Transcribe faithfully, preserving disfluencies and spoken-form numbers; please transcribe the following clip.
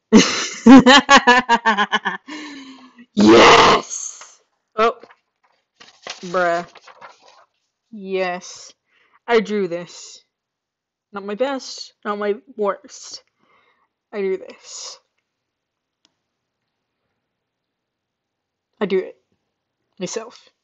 Yes! Oh, bruh. Yes. I drew this. Not my best, not my worst. I do this. I do it myself.